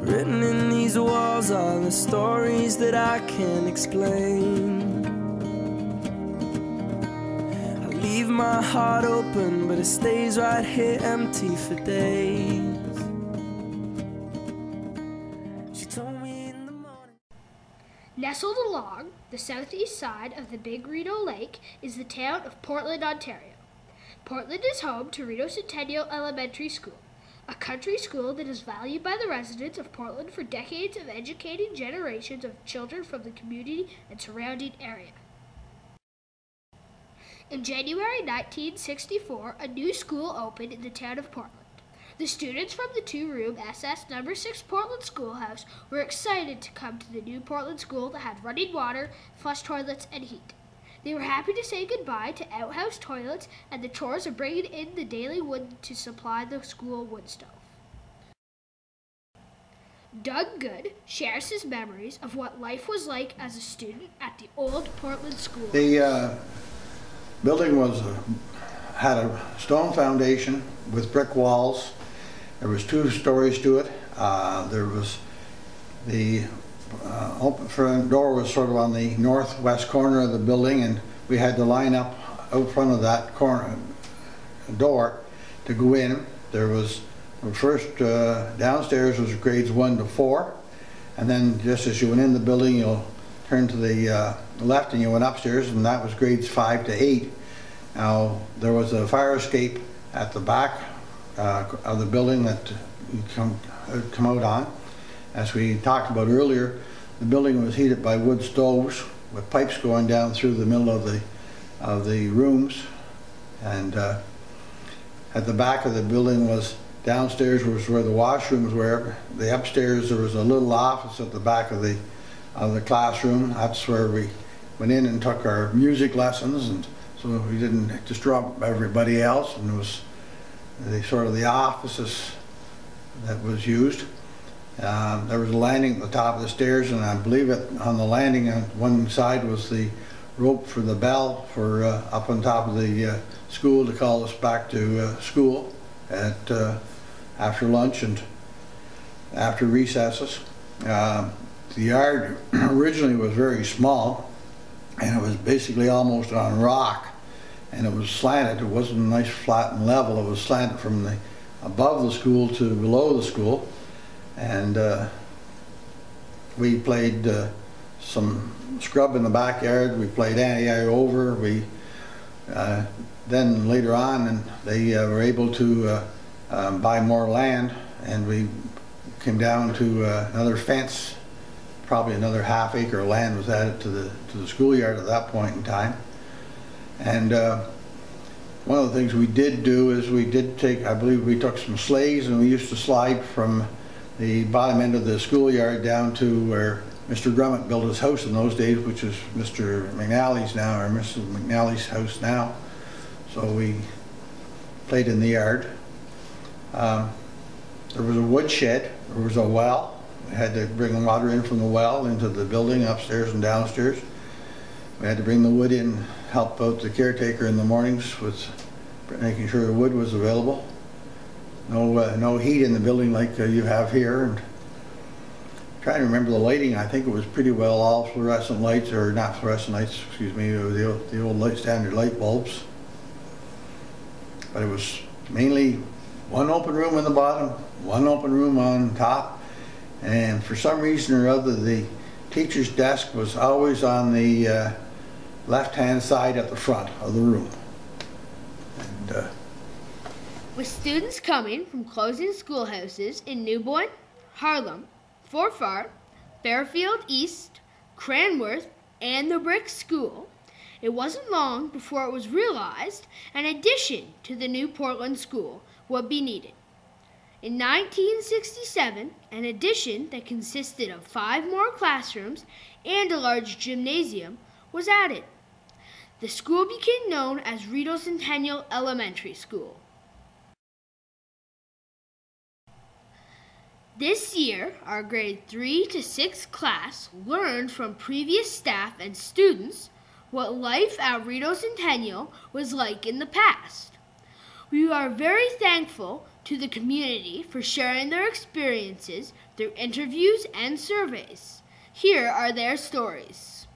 Written in these walls are the stories that I can't explain. I leave my heart open, but it stays right here empty for days. She told me in the morning. Nestled along the southeast side of the Big Rideau Lake is the town of Portland, Ontario. Portland is home to Rideau Centennial Elementary School, a country school that is valued by the residents of Portland for decades of educating generations of children from the community and surrounding area. In January 1964, a new school opened in the town of Portland. The students from the two-room SS No. 6 Portland Schoolhouse were excited to come to the new Portland school that had running water, flush toilets, and heat. They were happy to say goodbye to outhouse toilets and the chores of bringing in the daily wood to supply the school wood stove. Doug Good shares his memories of what life was like as a student at the old Portland school. The building had a stone foundation with brick walls. There was 2 stories to it. There was the open front door was sort of on the northwest corner of the building, and we had to line up out front of that corner door to go in. There was the first downstairs was grades 1 to 4, and then just as you went in the building, you'll turn to the left and you went upstairs, and that was grades 5 to 8. Now there was a fire escape at the back of the building that you come out on. As we talked about earlier, the building was heated by wood stoves with pipes going down through the middle of the rooms, and at the back of the building was downstairs was where the washrooms were. The upstairs there was a little office at the back of the classroom. That's where we went in and took our music lessons, and so we didn't disrupt everybody else. And it was sort of the offices that was used. There was a landing at the top of the stairs, and I believe on the landing on one side was the rope for the bell for up on top of the school to call us back to school at after lunch and after recesses. The yard originally was very small, and it was basically almost on rock, and it was slanted. It wasn't nice flat and level. It was slanted from above the school to below the school. And we played some scrub in the backyard. We played anti-eye over. We then later on, and they were able to buy more land, and we came down to another fence. Probably another half-acre of land was added to the schoolyard at that point in time. And one of the things we did do is we did take, I believe we took some sleighs, and we used to slide from the bottom end of the schoolyard down to where Mr. Grummett built his house in those days, which is Mr. McNally's now, or Mrs. McNally's house now. So we played in the yard. There was a wood shed. There was a well. We had to bring water in from the well into the building upstairs and downstairs. We had to bring the wood in, help out the caretaker in the mornings with making sure the wood was available. No heat in the building like you have here. And trying to remember the lighting, I think it was pretty well all fluorescent lights, or not fluorescent lights, excuse me, the old standard light bulbs. But it was mainly one open room on the bottom, one open room on top, and for some reason or other the teacher's desk was always on the left-hand side at the front of the room. And with students coming from closing schoolhouses in Newborn, Harlem, Forfar, Fairfield East, Cranworth, and the Brick School, it wasn't long before it was realized an addition to the new Portland school would be needed. In 1967, an addition that consisted of 5 more classrooms and a large gymnasium was added. The school became known as Rideau Centennial Elementary School. This year, our grade 3 to 6 class learned from previous staff and students what life at Rideau Centennial was like in the past. We are very thankful to the community for sharing their experiences through interviews and surveys. Here are their stories.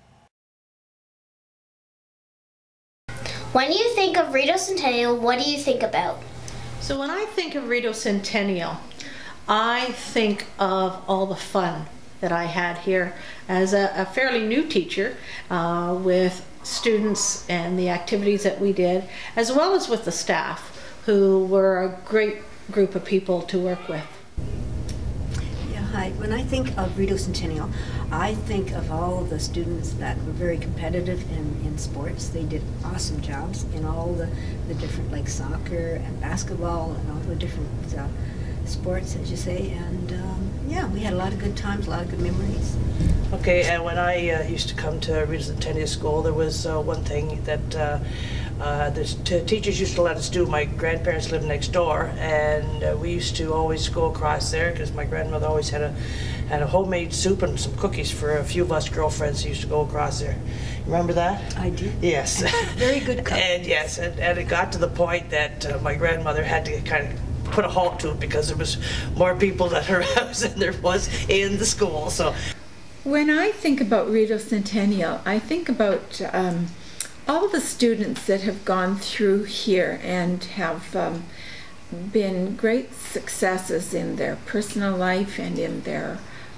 When you think of Rideau Centennial, what do you think about? So when I think of Rideau Centennial, I think of all the fun that I had here as a fairly new teacher with students and the activities that we did, as well as with the staff, who were a great group of people to work with. Yeah, hi. When I think of Rideau Centennial, I think of all the students that were very competitive in sports. They did awesome jobs in all the different, like soccer and basketball and all the different sports, as you say, and yeah, we had a lot of good times, a lot of good memories. Okay, and when I used to come to Rideau Centennial School, there was one thing that the teachers used to let us do. My grandparents lived next door, and we used to always go across there because my grandmother always had a homemade soup and some cookies for a few of us girlfriends who used to go across there. Remember that? I do. Yes. Very good cook. And yes, and it got to the point that my grandmother had to kind of put a halt to it because there was more people at her house than there was in the school. So when I think about Rideau Centennial, I think about all the students that have gone through here and have been great successes in their personal life and in their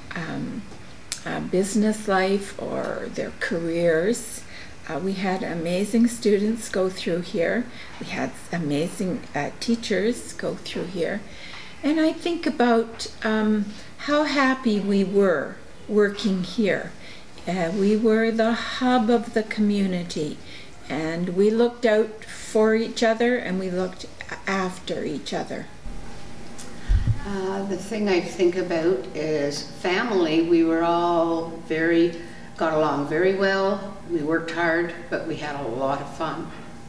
business life or their careers. We had amazing students go through here. We had amazing teachers go through here. And I think about how happy we were working here. We were the hub of the community, and we looked out for each other and we looked after each other. The thing I think about is family. We were all got along very well. We worked hard, but we had a lot of fun.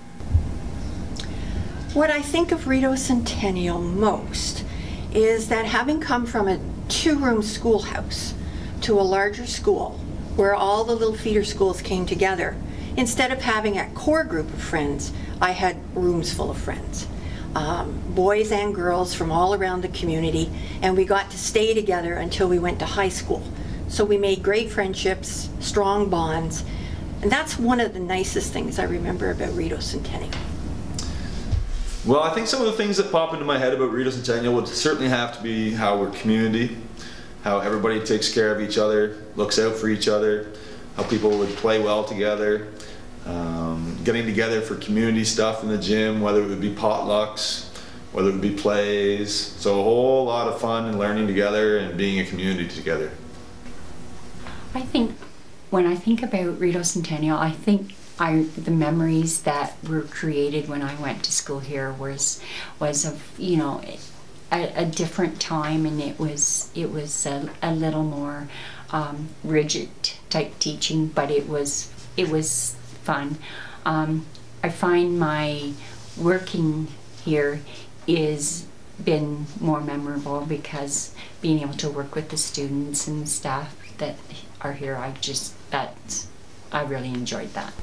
What I think of Rideau Centennial most is that having come from a two-room schoolhouse to a larger school where all the little feeder schools came together, instead of having a core group of friends, I had rooms full of friends. Boys and girls from all around the community, and we got to stay together until we went to high school. So we made great friendships, strong bonds, and that's one of the nicest things I remember about Rideau Centennial. Well, I think some of the things that pop into my head about Rideau Centennial would certainly have to be how we're community, how everybody takes care of each other, looks out for each other, how people would play well together, getting together for community stuff in the gym, whether it would be potlucks, whether it would be plays. So a whole lot of fun and learning together and being a community together. I think when I think about Rideau Centennial, I think the memories that were created when I went to school here was of, you know, a different time, and it was a little more rigid type teaching, but it was fun. I find my working here is been more memorable because being able to work with the students and the staff that are here, I really enjoyed that.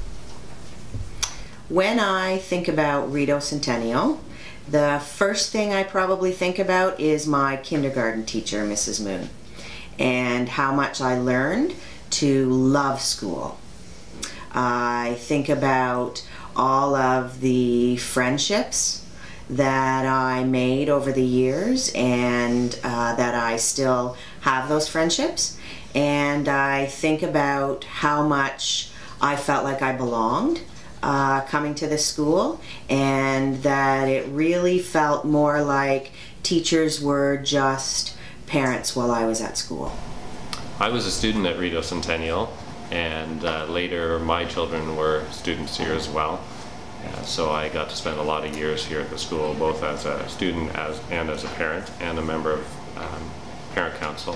When I think about Rideau Centennial, the first thing I probably think about is my kindergarten teacher, Mrs. Moon, and how much I learned to love school. I think about all of the friendships that I made over the years, and that I still have those friendships. And I think about how much I felt like I belonged coming to this school, and that it really felt more like teachers were just parents while I was at school. I was a student at Rideau Centennial, and later my children were students here as well. So I got to spend a lot of years here at the school, both as a student and as a parent and a member of parent council.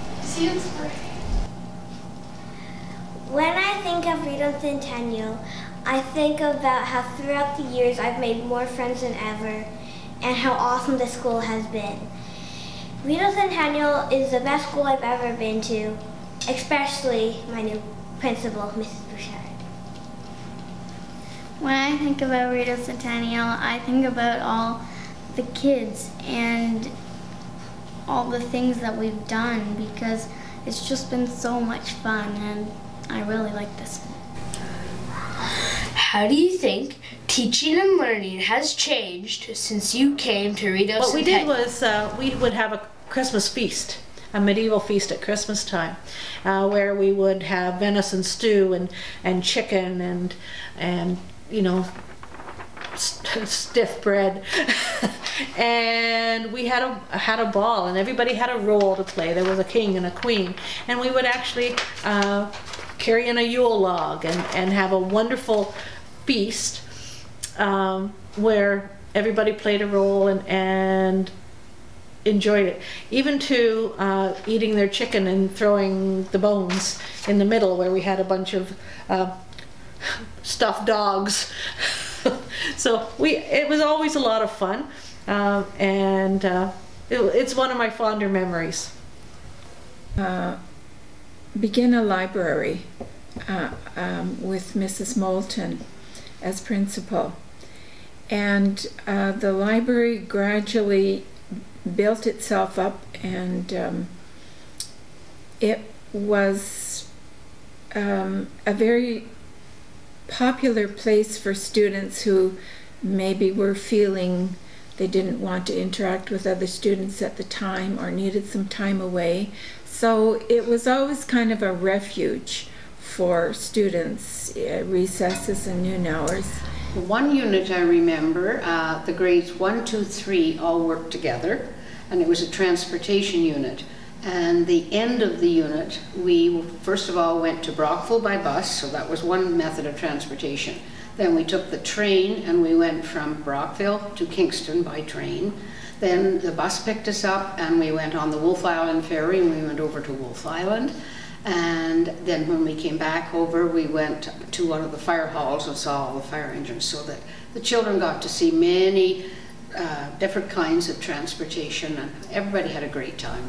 When I think of Rideau Centennial, I think about how throughout the years I've made more friends than ever, and how awesome the school has been. Rideau Centennial is the best school I've ever been to, especially my new principal, Mrs. Bouchard. When I think about Rideau Centennial, I think about all the kids and all the things that we've done, because it's just been so much fun and I really like this. How do you think teaching and learning has changed since you came to Rideau Centennial? What we did was we would have a Christmas feast, a medieval feast at Christmas time, where we would have venison stew and chicken and you know, stiff bread. And we had a ball, and everybody had a role to play. There was a king and a queen, and we would actually carry in a Yule log and have a wonderful feast where everybody played a role and enjoyed it, even to eating their chicken and throwing the bones in the middle, where we had a bunch of stuffed dogs. So it was always a lot of fun, and it's one of my fonder memories. Begin a library with Mrs. Moulton as principal, and the library gradually built itself up, and it was a very popular place for students who maybe were feeling they didn't want to interact with other students at the time or needed some time away. So it was always kind of a refuge for students, recesses and noon hours. One unit I remember, the grades 1, 2, 3 all worked together, and it was a transportation unit. And the end of the unit, we first of all went to Brockville by bus, so that was one method of transportation. Then we took the train and we went from Brockville to Kingston by train. Then the bus picked us up and we went on the Wolfe Island ferry and we went over to Wolfe Island. And then when we came back over, we went to one of the fire halls and saw all the fire engines, so that the children got to see many different kinds of transportation, and everybody had a great time.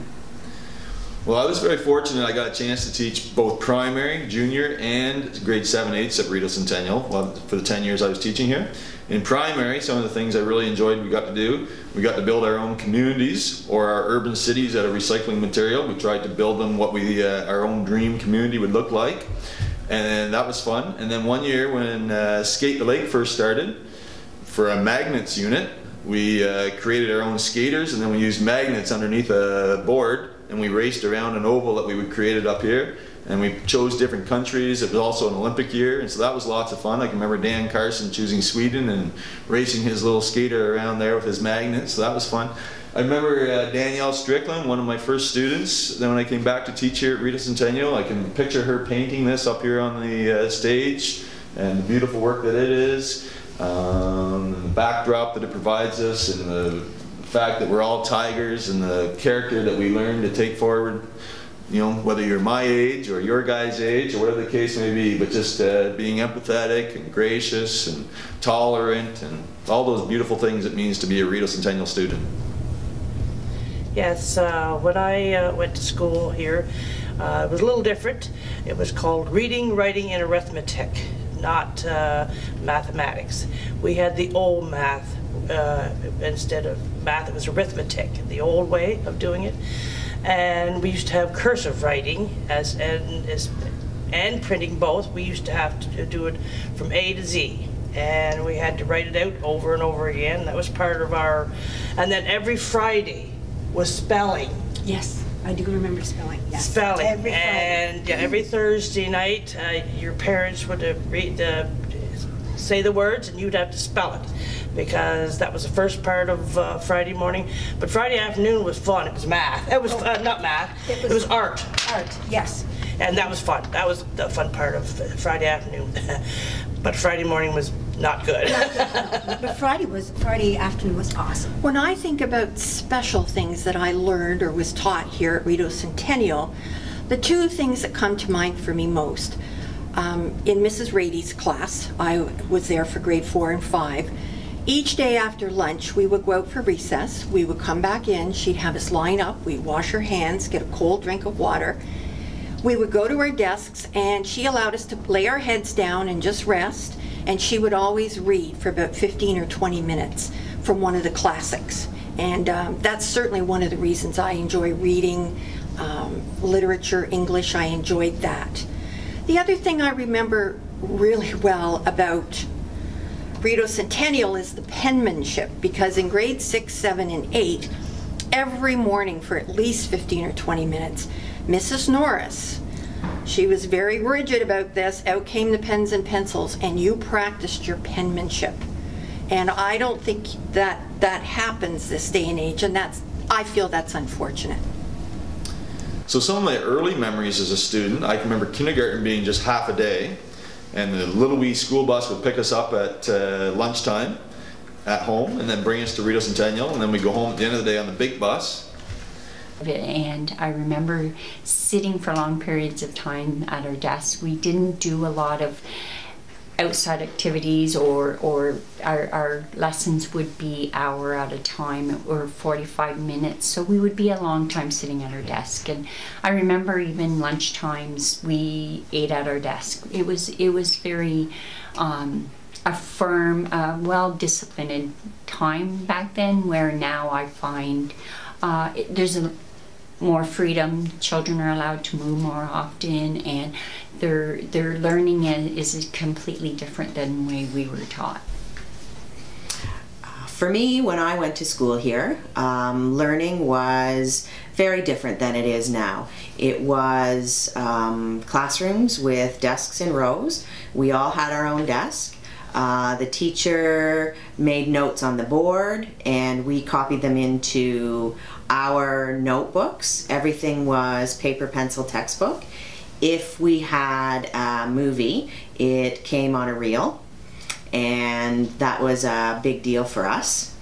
Well, I was very fortunate. I got a chance to teach both primary, junior, and grade 7/8 at Rideau Centennial for the 10 years I was teaching here. In primary, some of the things I really enjoyed we got to do, we got to build our own communities or our urban cities out of recycling material. We tried to build them what our own dream community would look like, and that was fun. And then one year when Skate the Lake first started, for a magnets unit, we created our own skaters, and then we used magnets underneath a board, and we raced around an oval that we created up here, and we chose different countries. It was also an Olympic year, and so that was lots of fun. I can remember Dan Carson choosing Sweden and racing his little skater around there with his magnets, so that was fun. I remember Danielle Strickland, one of my first students. Then when I came back to teach here at Rideau Centennial, I can picture her painting this up here on the stage, and the beautiful work that it is, and the backdrop that it provides us, and the fact that we're all tigers, and the character that we learn to take forward, you know, whether you're my age or your guy's age or whatever the case may be, but just being empathetic and gracious and tolerant and all those beautiful things it means to be a Rideau Centennial student. Yes, when I went to school here, it was a little different. It was called Reading, Writing, and Arithmetic, not mathematics. We had the old math. Instead of math, it was arithmetic, the old way of doing it. And we used to have cursive writing and printing both. We used to have to do it from A to Z, and we had to write it out over and over again. That was part of our, and then every Friday was spelling. Yes, I do remember spelling. Yes. Spelling. Every Friday. And every Thursday night, your parents would say the words, and you'd have to spell it, because that was the first part of Friday morning. But Friday afternoon was fun. It was math. It was not math. It was art. Art, yes. And that was fun. That was the fun part of Friday afternoon. But Friday morning was not good. But Friday afternoon was awesome. When I think about special things that I learned or was taught here at Rideau Centennial, the two things that come to mind for me most, in Mrs. Rady's class, I was there for grade 4 and 5. Each day after lunch, we would go out for recess. We would come back in. She'd have us line up. We'd wash our hands, get a cold drink of water. We would go to our desks, and she allowed us to lay our heads down and just rest. And she would always read for about 15 or 20 minutes from one of the classics. And that's certainly one of the reasons I enjoy reading literature, English. I enjoyed that. The other thing I remember really well about Rideau Centennial is the penmanship, because in grades 6, 7, and 8, every morning for at least 15 or 20 minutes, Mrs. Norris, she was very rigid about this, out came the pens and pencils, and you practiced your penmanship. And I don't think that happens this day and age, and I feel that's unfortunate. So some of my early memories as a student, I can remember kindergarten being just half a day, and the little wee school bus would pick us up at lunchtime at home and then bring us to Rideau Centennial, and then we go home at the end of the day on the big bus. And I remember sitting for long periods of time at our desk. We didn't do a lot of outside activities, or our lessons would be hour at a time or 45 minutes, so we would be a long time sitting at our desk. And I remember even lunch times we ate at our desk. It was very a firm, well-disciplined time back then, where now I find there's more freedom. Children are allowed to move more often, and their learning is completely different than the way we were taught. For me, when I went to school here, learning was very different than it is now. It was classrooms with desks in rows. We all had our own desk. The teacher made notes on the board, and we copied them into our notebooks. Everything was paper, pencil, textbook. If we had a movie, it came on a reel, and that was a big deal for us.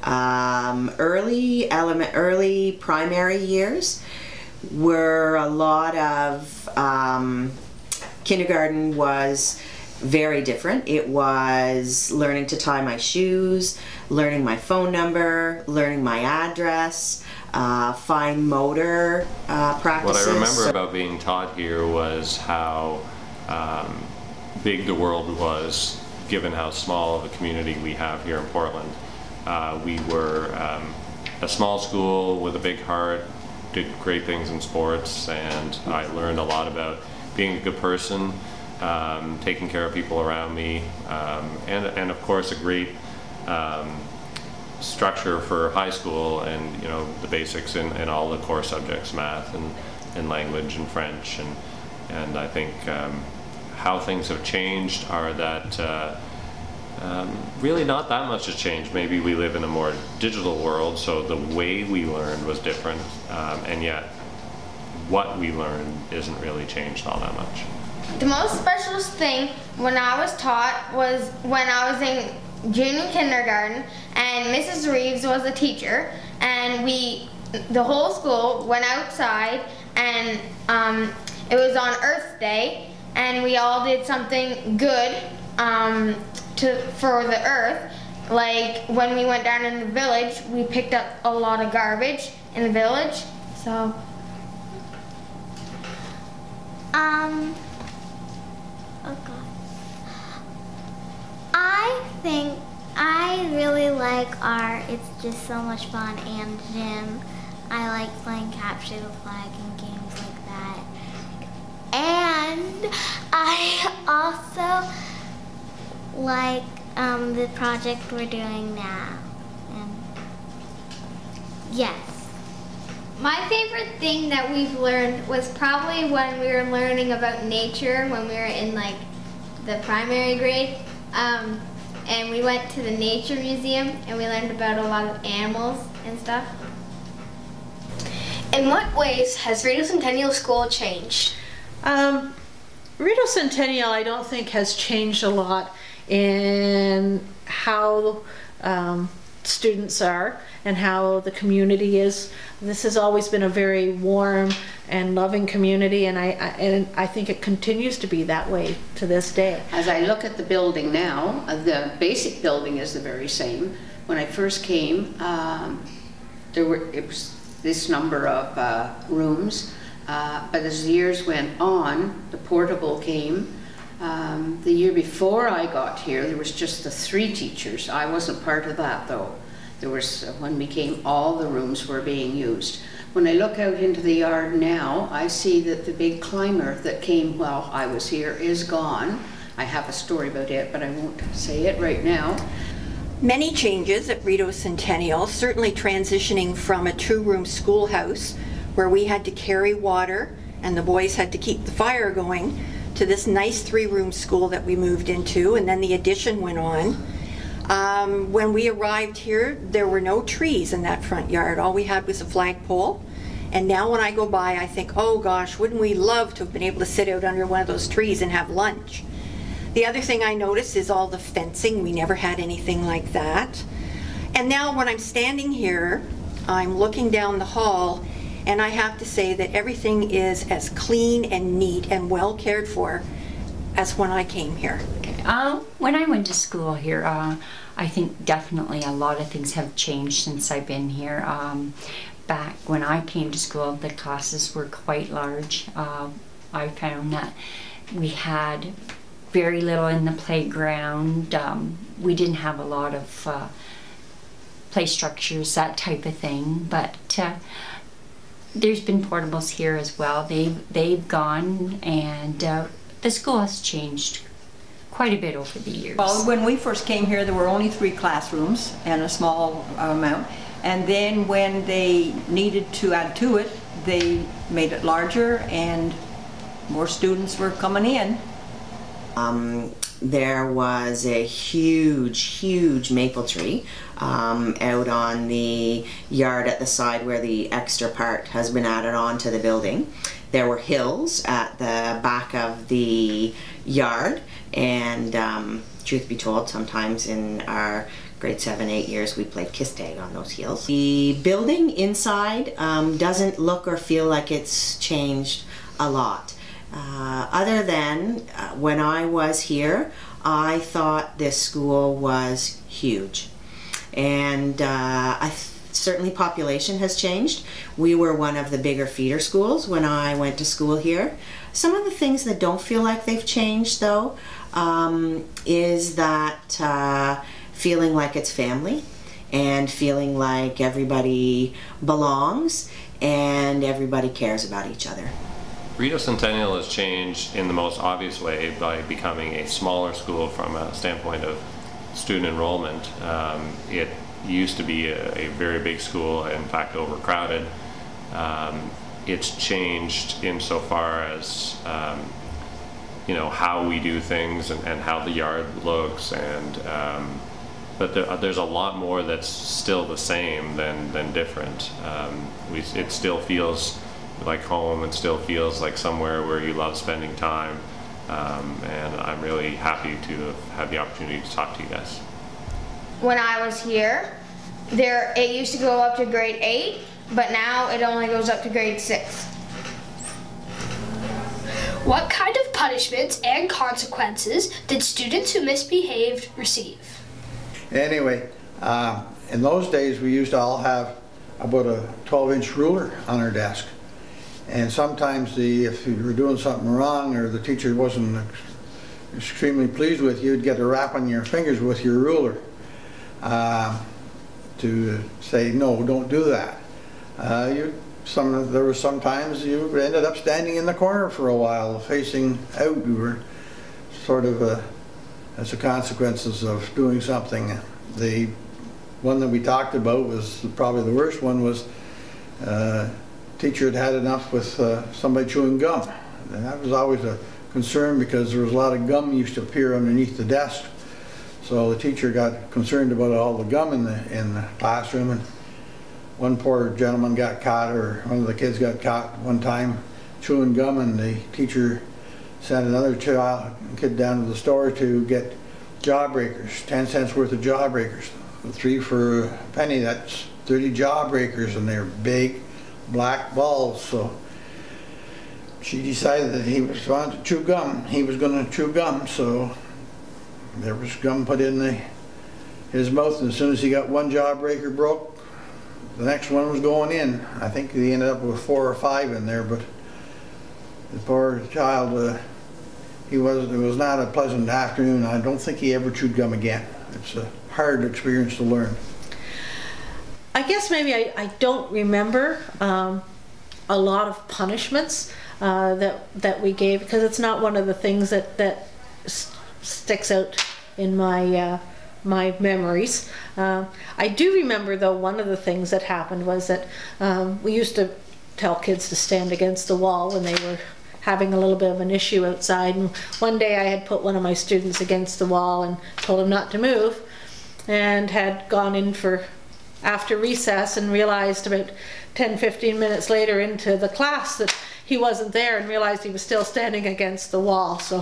Early primary years were a lot of, kindergarten was very different. It was learning to tie my shoes, learning my phone number, learning my address, fine motor practices. What I remember about being taught here was how big the world was, given how small of a community we have here in Portland. We were a small school with a big heart, did great things in sports, and I learned a lot about being a good person, taking care of people around me, and of course a great structure for high school, and the basics in all the core subjects, math and language and French, and I think how things have changed are that really not that much has changed. Maybe we live in a more digital world, so the way we learned was different, and yet what we learned isn't really changed all that much. The most special thing when I was taught was when I was in junior kindergarten, and Mrs. Reeves was a teacher, and the whole school went outside, and it was on Earth Day, and we all did something good for the earth. Like when we went down in the village, we picked up a lot of garbage in the village. So oh God. I think I really like art. It's just so much fun, and gym. I like playing capture the flag and games like that. And I also like the project we're doing now. And yes. my favorite thing that we've learned was probably when we were learning about nature when we were in like the primary grade. And we went to the nature museum and we learned about a lot of animals and stuff. In what ways has Rideau Centennial School changed? Rideau Centennial, I don't think, has changed a lot in how students are and how the community is. This has always been a very warm and loving community, and I think it continues to be that way to this day. As I look at the building now, the basic building is the very same. When I first came, it was this number of rooms, but as the years went on, the portable came. The year before I got here, there was just the 3 teachers. I wasn't part of that though. There was, one became all the rooms were being used. When I look out into the yard now, I see that the big climber that came while I was here is gone. I have a story about it, but I won't say it right now. Many changes at Rideau Centennial, certainly transitioning from a two-room schoolhouse where we had to carry water and the boys had to keep the fire going, to this nice three-room school that we moved into, and then the addition went on. When we arrived here, there were no trees in that front yard. All we had was a flagpole. And now when I go by, I think, oh gosh, wouldn't we love to have been able to sit out under one of those trees and have lunch. The other thing I noticed is all the fencing. We never had anything like that. And now when I'm standing here, I'm looking down the hall, and I have to say that everything is as clean and neat and well cared for as when I came here. When I went to school here, I think definitely a lot of things have changed since I've been here. Back when I came to school, the classes were quite large. I found that we had very little in the playground. We didn't have a lot of play structures, that type of thing, but there's been portables here as well. They've gone, and the school has changed quite a bit over the years. Well, when we first came here, there were only 3 classrooms and a small amount. And then when they needed to add to it, they made it larger and more students were coming in. There was a huge maple tree out on the yard at the side where the extra part has been added on to the building. There were hills at the back of the yard, and truth be told, sometimes in our grade 7, 8 years we played kiss tag on those hills. The building inside doesn't look or feel like it's changed a lot. Other than when I was here, I thought this school was huge. And certainly population has changed. We were one of the bigger feeder schools when I went to school here. Some of the things that don't feel like they've changed though is that feeling like it's family and feeling like everybody belongs and everybody cares about each other. Rideau Centennial has changed in the most obvious way by becoming a smaller school from a standpoint of student enrollment. It used to be a very big school, in fact overcrowded. It's changed insofar as you know, how we do things and how the yard looks, and but there's a lot more that's still the same than different. It still feels like home and still feels like somewhere where you love spending time, and I'm really happy to have the opportunity to talk to you guys. When I was here, it used to go up to grade 8, but now it only goes up to grade 6. What kind of punishments and consequences did students who misbehaved receive? Anyway, in those days we used to all have about a 12-inch ruler on our desk. And sometimes if you were doing something wrong or the teacher wasn't extremely pleased with you, you'd get a rap on your fingers with your ruler to say, no, don't do that. There were some times you ended up standing in the corner for a while, facing out. You were sort of as the consequences of doing something. The one that we talked about was probably the worst one. Was teacher had enough with somebody chewing gum. And that was always a concern because there was a lot of gum used to appear underneath the desk. So the teacher got concerned about all the gum in the classroom, and one poor gentleman got caught, or one of the kids got caught one time chewing gum, and the teacher sent another kid down to the store to get jawbreakers, 10 cents worth of jawbreakers. 3 for a penny, that's 30 jawbreakers, and they're big black balls. So she decided that he was going to chew gum. He was going to chew gum, so there was gum put in his mouth, and as soon as he got one jawbreaker broke, the next one was going in. I think he ended up with 4 or 5 in there, but the poor child, it was not a pleasant afternoon. I don't think he ever chewed gum again. It's a hard experience to learn. I guess maybe I don't remember a lot of punishments that we gave, because it's not one of the things that sticks out in my my memories. I do remember, though, one of the things that happened was that we used to tell kids to stand against the wall when they were having a little bit of an issue outside. And one day I had put one of my students against the wall and told him not to move, and had gone in for after recess and realized about 10-15 minutes later into the class that he wasn't there, and realized he was still standing against the wall. So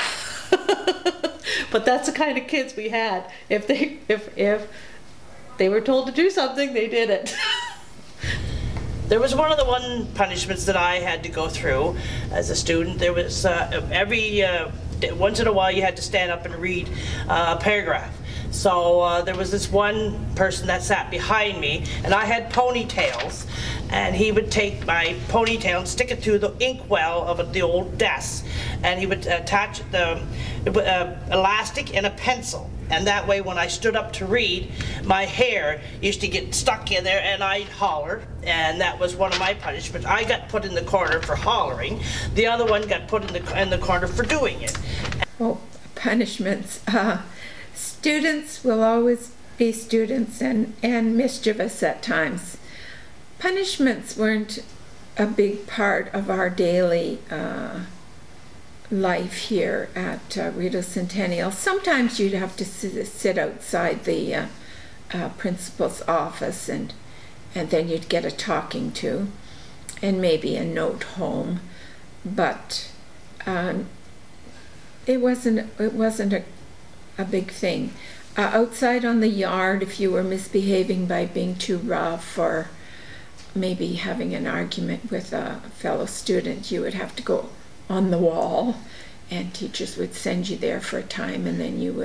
but that's the kind of kids we had. If they were told to do something, they did it. There was one of the punishments that I had to go through as a student. There was once in a while you had to stand up and read a paragraph. So there was this one person that sat behind me, and I had ponytails, and he would take my ponytail and stick it through the inkwell of the old desk, and he would attach the elastic and a pencil. And that way, when I stood up to read, my hair used to get stuck in there, and I'd holler, and that was one of my punishments. I got put in the corner for hollering. The other one got put in the corner for doing it. Oh, punishments. Students will always be students and mischievous at times. Punishments weren't a big part of our daily life here at Rideau Centennial. Sometimes you'd have to sit outside the principal's office, and then you'd get a talking to and maybe a note home, but it wasn't a big thing. Outside on the yard, if you were misbehaving by being too rough or maybe having an argument with a fellow student, you would have to go on the wall, and teachers would send you there for a time, and then you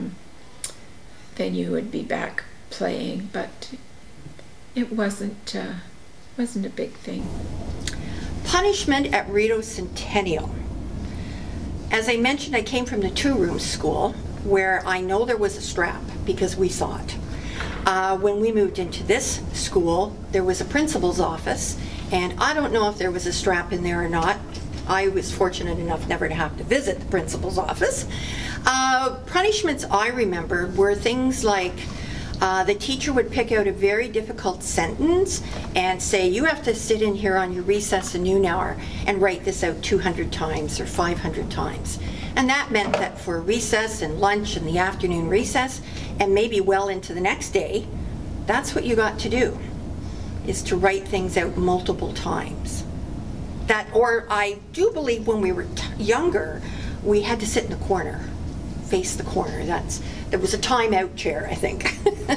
would be back playing. But it wasn't a big thing. Punishment at Rideau Centennial. As I mentioned, I came from the two-room school, where I know there was a strap because we saw it. When we moved into this school, there was a principal's office, and I don't know if there was a strap in there or not. I was fortunate enough never to have to visit the principal's office. Punishments I remember were things like the teacher would pick out a very difficult sentence and say, you have to sit in here on your recess and noon hour and write this out 200 times or 500 times. And that meant that for recess and lunch and the afternoon recess, and maybe well into the next day, that's what you got to do, is to write things out multiple times. Or I do believe when we were younger, we had to sit in the corner, face the corner. There was a timeout chair, I think.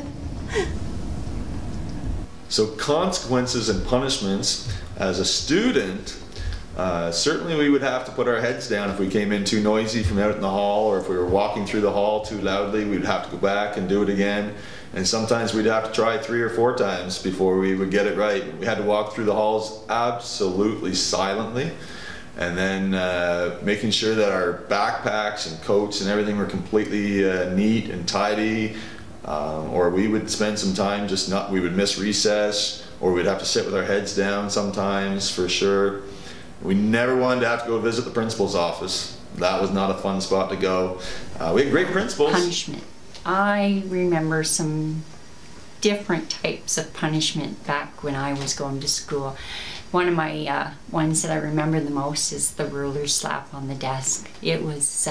So consequences and punishments as a student, certainly we would have to put our heads down if we came in too noisy from out in the hall, or if we were walking through the hall too loudly, we'd have to go back and do it again. And sometimes we'd have to try 3 or 4 times before we would get it right. We had to walk through the halls absolutely silently, and then making sure that our backpacks and coats and everything were completely neat and tidy, or we would spend some time we would miss recess, or we'd have to sit with our heads down sometimes, for sure. We never wanted to have to go visit the principal's office. That was not a fun spot to go. We had great principals. Punishment. I remember some different types of punishment back when I was going to school. One of my ones that I remember the most is the ruler slap on the desk. It was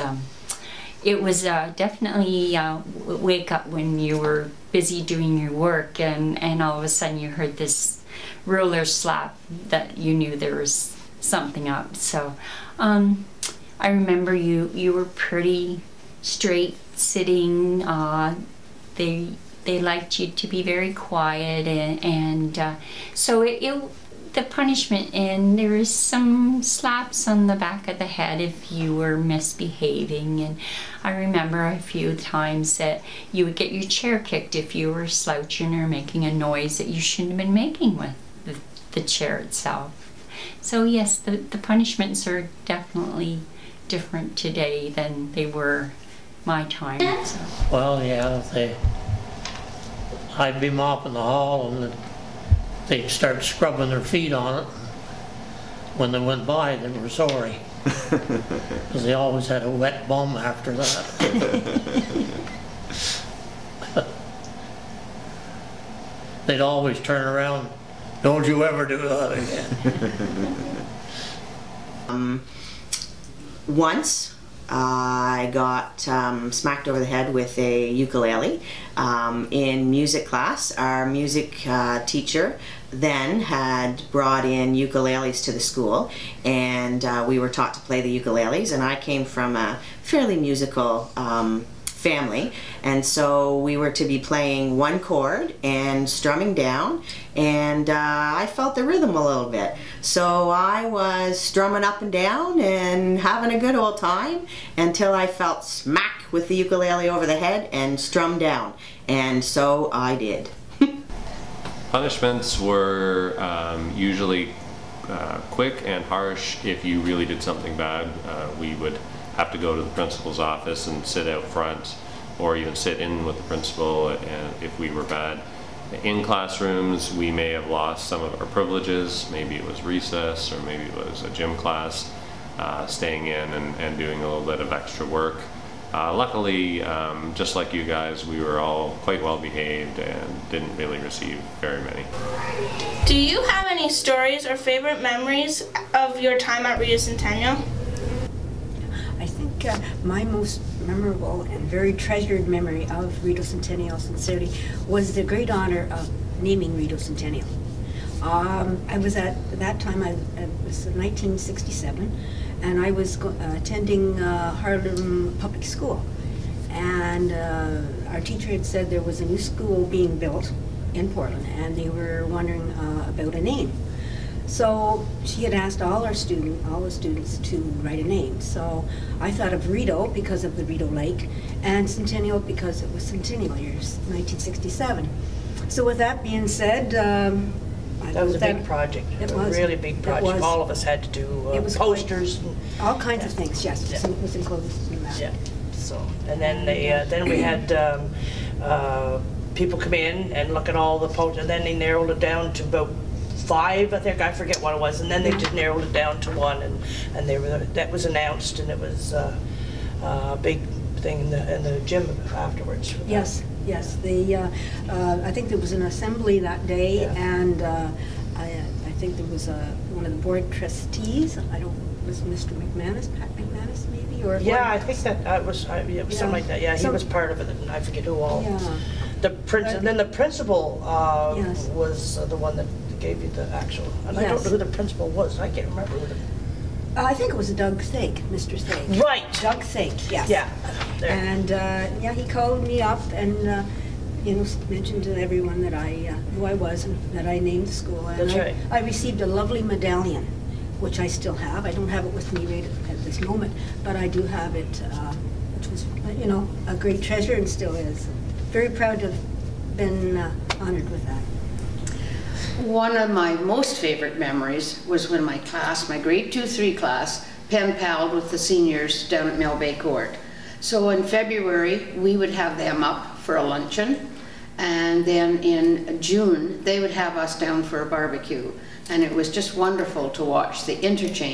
definitely wake up when you were busy doing your work, and all of a sudden you heard this ruler slap that you knew there was something up. So I remember you were pretty straight sitting. They liked you to be very quiet, and so the punishment, and there was some slaps on the back of the head if you were misbehaving. And I remember a few times that you would get your chair kicked if you were slouching or making a noise that you shouldn't have been making with the chair itself. So yes, the punishments are definitely different today than they were my time. So. Well, yeah, I'd be mopping the hall and they'd start scrubbing their feet on it. When they went by, they were sorry. Because they always had a wet bum after that. They'd always turn around, don't you ever do that again. Once I got smacked over the head with a ukulele in music class. Our music teacher then had brought in ukuleles to the school, and we were taught to play the ukuleles, and I came from a fairly musical family, and so we were to be playing one chord and strumming down, and I felt the rhythm a little bit, so I was strumming up and down and having a good old time until I felt smack with the ukulele over the head and strummed down, and so I did. Punishments were usually quick and harsh. If you really did something bad, we would have to go to the principal's office and sit out front, or even sit in with the principal and if we were bad. In classrooms, we may have lost some of our privileges. Maybe it was recess, or maybe it was a gym class, staying in and doing a little bit of extra work. Luckily, just like you guys, we were all quite well behaved and didn't really receive very many. Do you have any stories or favorite memories of your time at Rideau Centennial? I think my most memorable and very treasured memory of Rideau Centennial, sincerely, was the great honor of naming Rideau Centennial. I was at that time, it was 1967, and I was attending Harlem Public School. And our teacher had said there was a new school being built in Portland, and they were wondering about a name. So she had asked all the students to write a name. So I thought of Rideau because of the Rideau Lake, and Centennial because it was centennial years, 1967. So with that being said, that was a big project. It was a really big project. All of us had to do posters, all kinds of things. Yes, yeah. It was enclosed in that. Yeah. So, and then then we had people come in and look at all the posters, and then they narrowed it down to about 5, I think. I forget what it was, and then they just narrowed it down to 1, and they were, that was announced, and it was a big thing in the gym afterwards. Yes, yes. I think there was an assembly that day, yeah. And I think there was one of the board trustees. Was Mr. McManus, Pat McManus, maybe, or yeah, I think that was yeah, something like that. Yeah, he was part of it, and I forget who all. Yeah. And then the principal yes. was the one that gave you the actual, and yes. I don't know who the principal was. I can't remember who the. I think it was Doug Thake, Mr. Thake. Right. Doug Thake, yes. Yeah. There. And yeah, he called me up and you know, mentioned to everyone that who I was and that I named the school. And that's right. I received a lovely medallion, which I still have. I don't have it with me right at this moment, but I do have it, which was, you know, a great treasure and still is. Very proud to have been honored with that. One of my most favorite memories was when my class, my grade 2-3 class, pen palled with the seniors down at Mill Bay Court. So in February, we would have them up for a luncheon, and then in June, they would have us down for a barbecue. And it was just wonderful to watch the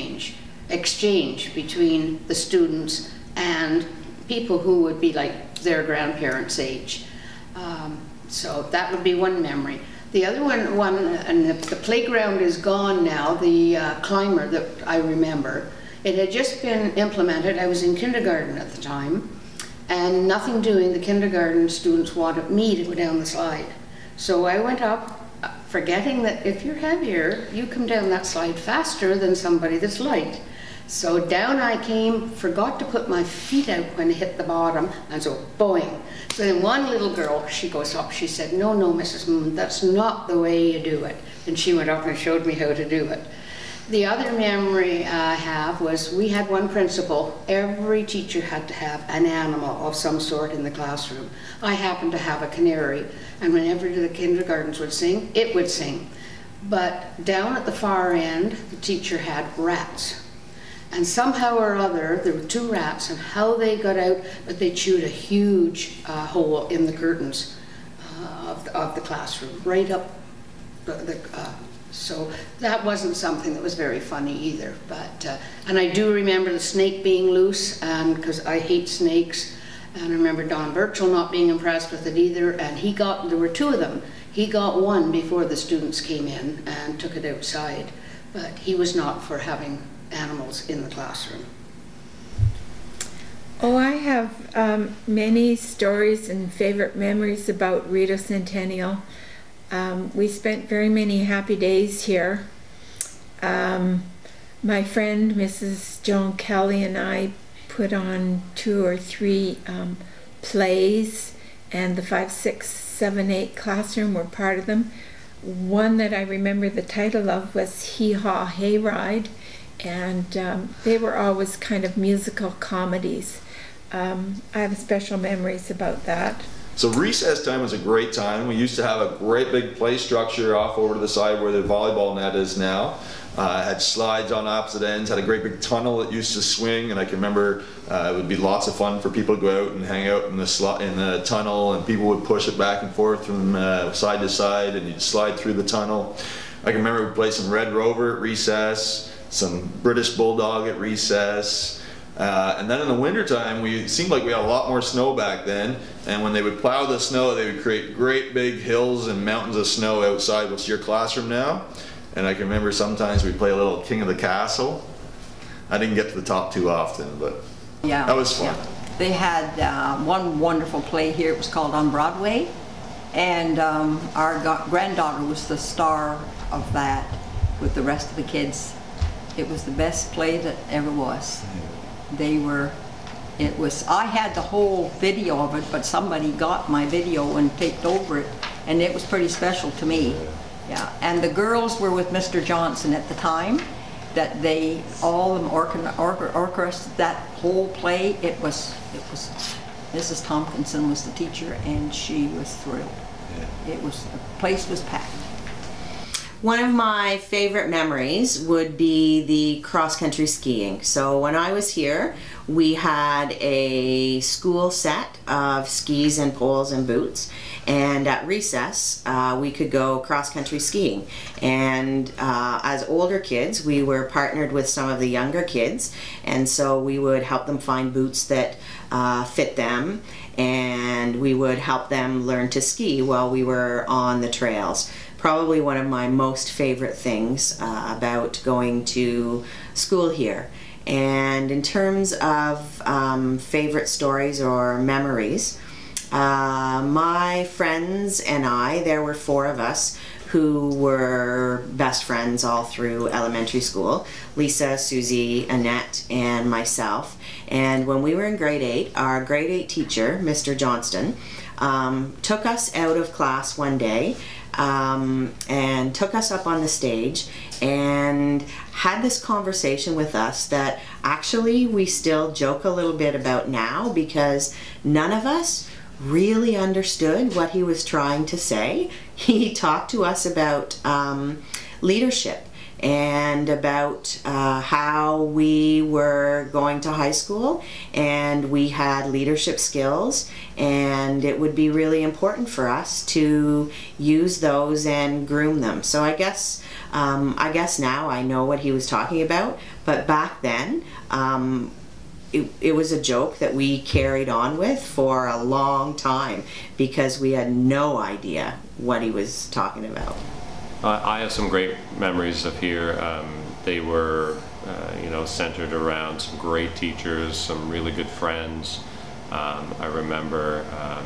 exchange between the students and people who would be like their grandparents' age. So that would be one memory. The other one, and the playground is gone now, the climber that I remember, it had just been implemented. I was in kindergarten at the time, and nothing doing, the kindergarten students wanted me to go down the slide. So I went up, forgetting that if you're heavier, you come down that slide faster than somebody that's light. So down I came, forgot to put my feet out when I hit the bottom, and so boing. So then one little girl, she goes up, she said, no, Mrs. Moon, that's not the way you do it. And she went up and showed me how to do it. The other memory I have was we had one principal. Every teacher had to have an animal of some sort in the classroom. I happened to have a canary, and whenever the kindergartens would sing, it would sing. But down at the far end, the teacher had rats. And somehow or other, there were 2 rats, and how they got out, but they chewed a huge hole in the curtains. of the classroom, right up so that wasn't something that was very funny either. But and I do remember the snake being loose, and because I hate snakes, and I remember Don Birchall not being impressed with it either. And there were two of them. He got one before the students came in and took it outside, but he was not for having animals in the classroom. Oh, I have many stories and favorite memories about Rideau Centennial. We spent very many happy days here. My friend Mrs. Joan Kelly and I put on 2 or 3 plays, and the 5, 6, 7, 8 classroom were part of them. One that I remember the title of was Hee Haw Hayride, and they were always kind of musical comedies. I have special memories about that. So recess time was a great time. We used to have a great big play structure off over to the side where the volleyball net is now. Had slides on opposite ends, had a great big tunnel that used to swing, and I can remember it would be lots of fun for people to go out and hang out in the tunnel, and people would push it back and forth from side to side, and you'd slide through the tunnel. I can remember we played some Red Rover at recess, some British Bulldog at recess. And then in the wintertime, it seemed like we had a lot more snow back then, and when they would plow the snow, they would create great big hills and mountains of snow outside what's your classroom now. And I can remember sometimes we'd play a little King of the Castle. I didn't get to the top too often, but yeah, that was fun. Yeah. They had one wonderful play here. It was called On Broadway, and our granddaughter was the star of that with the rest of the kids. It was the best play that ever was. I had the whole video of it, but somebody got my video and taped over it, and it was pretty special to me. Yeah, and the girls were with Mr. Johnson at the time, that all of them orchestrated that whole play. It was Mrs. Tompkinson was the teacher, and she was thrilled. Yeah. The place was packed. One of my favorite memories would be the cross-country skiing. So when I was here, we had a school set of skis and poles and boots, and at recess we could go cross-country skiing. And as older kids, we were partnered with some of the younger kids, and so we would help them find boots that fit them, and we would help them learn to ski while we were on the trails. Probably one of my most favorite things about going to school here. And in terms of favorite stories or memories, my friends and I, there were 4 of us who were best friends all through elementary school. Lisa, Susie, Annette, and myself. And when we were in grade 8, our grade 8 teacher, Mr. Johnston, took us out of class one day and took us up on the stage and had this conversation with us that actually we still joke a little bit about now, because none of us really understood what he was trying to say. He talked to us about leadership and about how we were going to high school and we had leadership skills, and it would be really important for us to use those and groom them. So I guess now I know what he was talking about, but back then it was a joke that we carried on with for a long time because we had no idea what he was talking about. I have some great memories of here. They were, centered around some great teachers, some really good friends. I remember,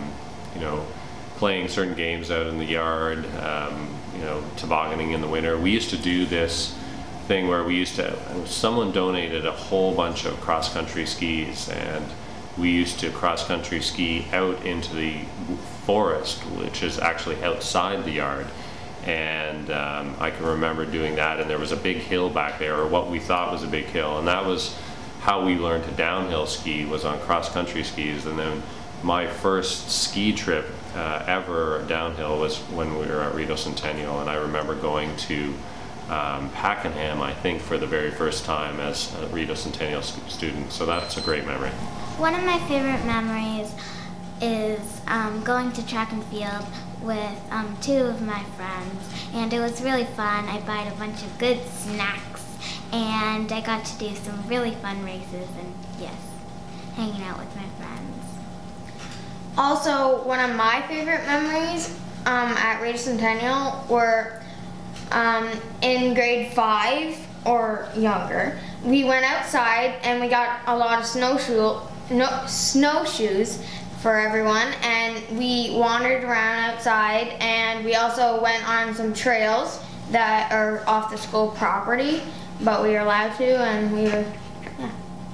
playing certain games out in the yard, tobogganing in the winter. We used to do this thing where someone donated a whole bunch of cross-country skis, and we used to cross-country ski out into the forest, which is actually outside the yard. And I can remember doing that, and there was a big hill back there, or what we thought was a big hill, and that was how we learned to downhill ski, was on cross-country skis. And then my first ski trip ever downhill was when we were at Rideau Centennial, and I remember going to Pakenham, I think, for the very first time as a Rideau Centennial student. So that's a great memory. One of my favorite memories is going to track and field with 2 of my friends, and it was really fun. I bought a bunch of good snacks, and I got to do some really fun races, and yes, hanging out with my friends. Also, one of my favorite memories at Rideau Centennial were in grade 5 or younger. We went outside and we got a lot of snowshoes for everyone, and we wandered around outside, and we also went on some trails that are off the school property, but we were allowed to, and we were, yeah.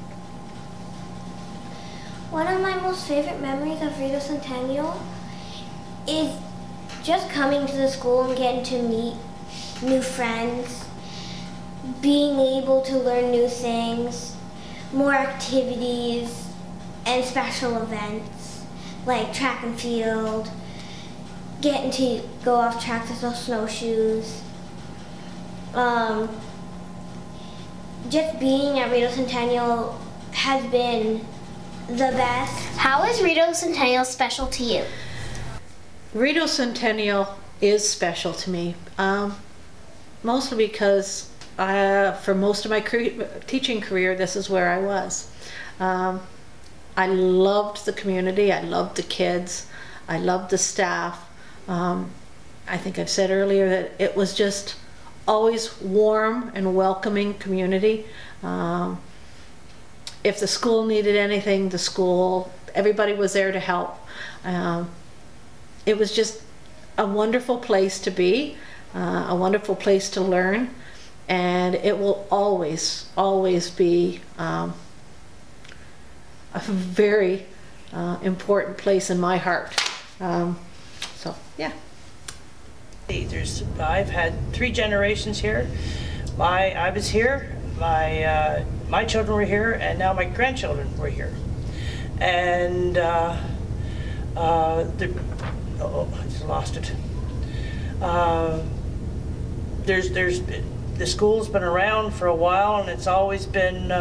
One of my most favorite memories of Rideau Centennial is just coming to the school and getting to meet new friends, being able to learn new things, more activities, and special events like track and field, getting to go off track to those snowshoes. Just being at Rideau Centennial has been the best. How is Rideau Centennial special to you? Rideau Centennial is special to me, mostly because for most of my teaching career, this is where I was. I loved the community, I loved the kids, I loved the staff. I think I've said earlier that it was just always warm and welcoming community. If the school needed anything, everybody was there to help. It was just a wonderful place to be, a wonderful place to learn, and it will always, always be a very important place in my heart. So, yeah. I've had 3 generations here. I was here, my children were here, and now my grandchildren were here. And oh, I just lost it. The school's been around for a while, and it's always been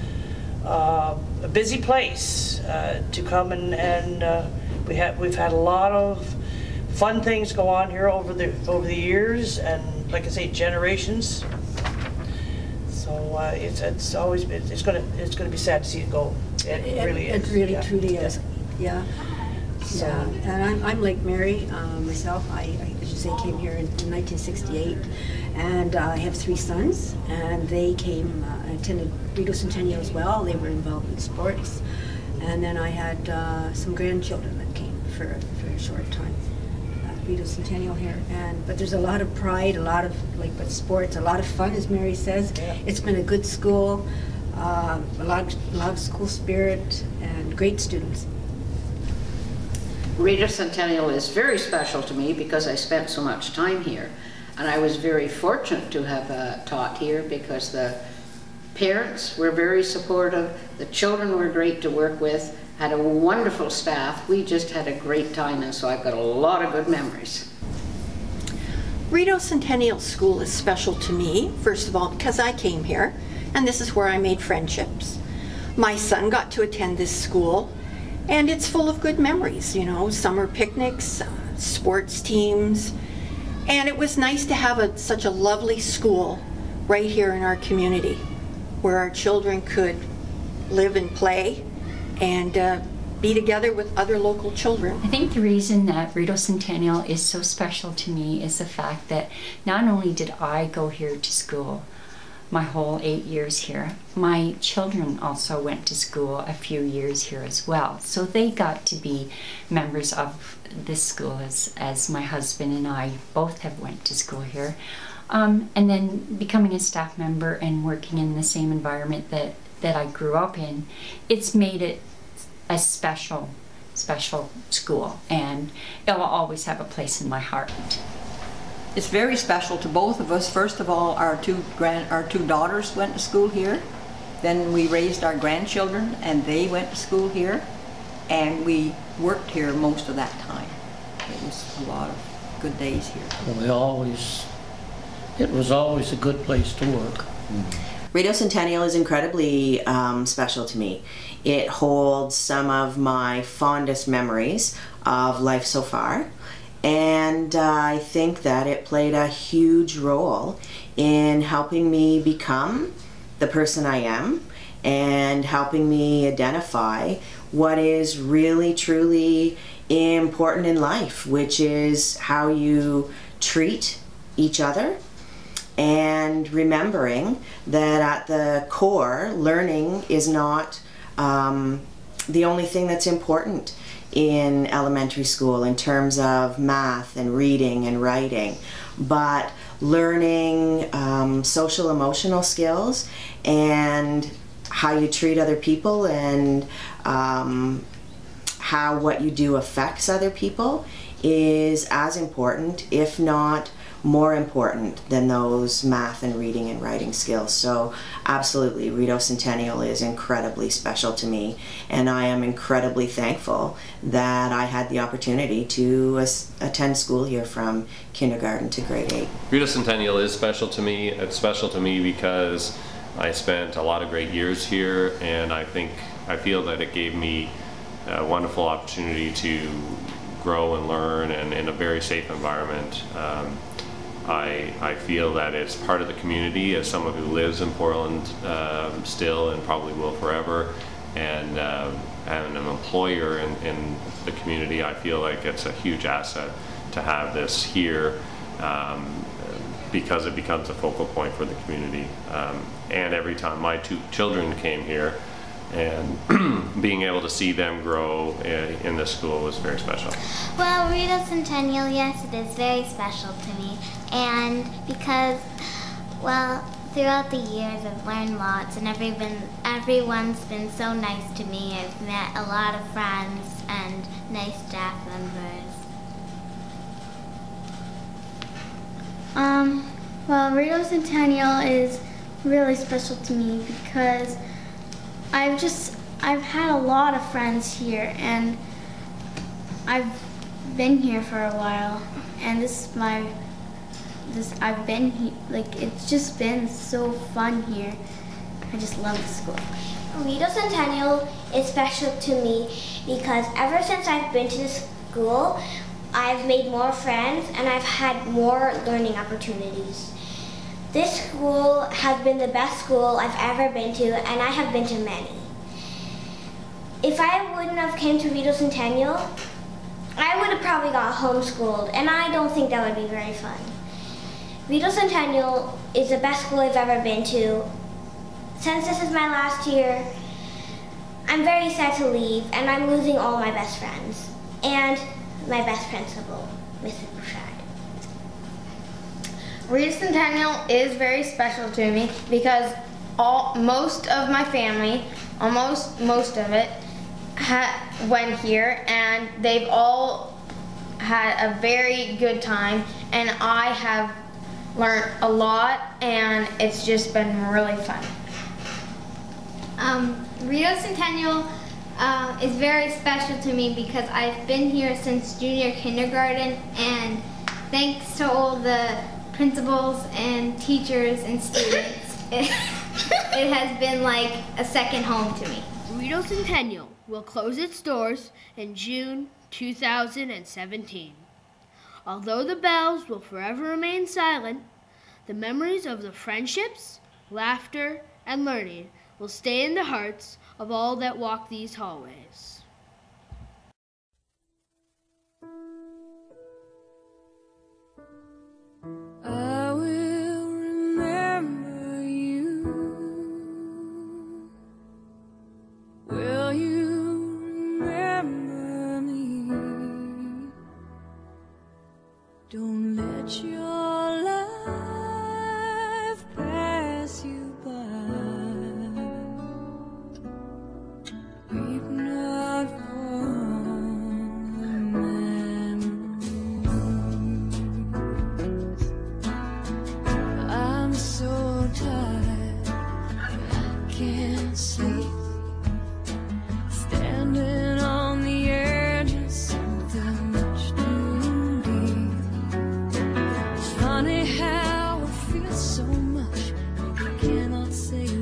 a busy place to come, and we've had a lot of fun things go on here over the years, and like I say, generations. So it's always been, it's gonna be sad to see it go. It really is. It really truly is. Yeah. So, and I'm like Mary myself. I as you say, came here in 1968, and I have 3 sons, and they attended Rideau Centennial as well. They were involved in sports, and then I had some grandchildren that came for a short time at Rideau Centennial here. But there's a lot of pride, a lot of sports, a lot of fun, as Mary says. Yeah. It's been a good school, a lot of school spirit, and great students. Rideau Centennial is very special to me because I spent so much time here, and I was very fortunate to have taught here because the parents were very supportive, the children were great to work with, had a wonderful staff. We just had a great time, and so I've got a lot of good memories. Rideau Centennial School is special to me, first of all, because I came here, and this is where I made friendships. My son got to attend this school, and it's full of good memories, you know, summer picnics, sports teams, and it was nice to have such a lovely school right here in our community where our children could live and play and be together with other local children. I think the reason that Rideau Centennial is so special to me is the fact that not only did I go here to school my whole 8 years here, my children also went to school a few years here as well. So they got to be members of this school as my husband and I both have went to school here. And then becoming a staff member and working in the same environment that I grew up in, it's made it a special school, and it will always have a place in my heart. It's very special to both of us. First of all, our two daughters went to school here. Then we raised our grandchildren, and they went to school here, and we worked here most of that time. It was a lot of good days here. It was always a good place to work. Rideau Centennial is incredibly special to me. It holds some of my fondest memories of life so far, and I think that it played a huge role in helping me become the person I am and helping me identify what is really truly important in life, which is how you treat each other, and remembering that at the core, learning is not the only thing that's important in elementary school in terms of math and reading and writing, but learning social emotional skills and how you treat other people, and how what you do affects other people is as important, if not more important, than those math and reading and writing skills. So absolutely, Rideau Centennial is incredibly special to me, and I am incredibly thankful that I had the opportunity to attend school here from kindergarten to grade 8. Rideau Centennial is special to me. It's special to me because I spent a lot of great years here, and I feel that it gave me a wonderful opportunity to grow and learn, and in a very safe environment. I feel that it's part of the community as someone who lives in Portland still and probably will forever, and an employer in the community. I feel like it's a huge asset to have this here, because it becomes a focal point for the community. And every time my 2 children came here, and being able to see them grow in this school was very special. Well, Rideau Centennial, yes, it is very special to me. And because, well, throughout the years I've learned lots, and everyone's been so nice to me. I've met a lot of friends and nice staff members. Well, Rideau Centennial is really special to me because I've had a lot of friends here, and I've been here for a while, and I've been here, like, it's just been so fun here. I just love the school. Rideau Centennial is special to me because ever since I've been to the school, I've made more friends and I've had more learning opportunities. This school has been the best school I've ever been to, and I have been to many. If I wouldn't have came to Rideau Centennial, I would have probably got homeschooled, and I don't think that would be very fun. Rideau Centennial is the best school I've ever been to. Since this is my last year, I'm very sad to leave, and I'm losing all my best friends, and my best principal, Mrs. Bouchard. Rideau Centennial is very special to me because most of my family, almost most of it, went here, and they've all had a very good time, and I have learned a lot, and it's just been really fun. Rideau Centennial is very special to me because I've been here since junior kindergarten, and thanks to all the principals and teachers and students, it has been like a second home to me. Rideau Centennial will close its doors in June 2017. Although the bells will forever remain silent, the memories of the friendships, laughter, and learning will stay in the hearts of all that walk these hallways. I will remember you. Will you remember me? Don't let your life pass you by. Weep not. cannot say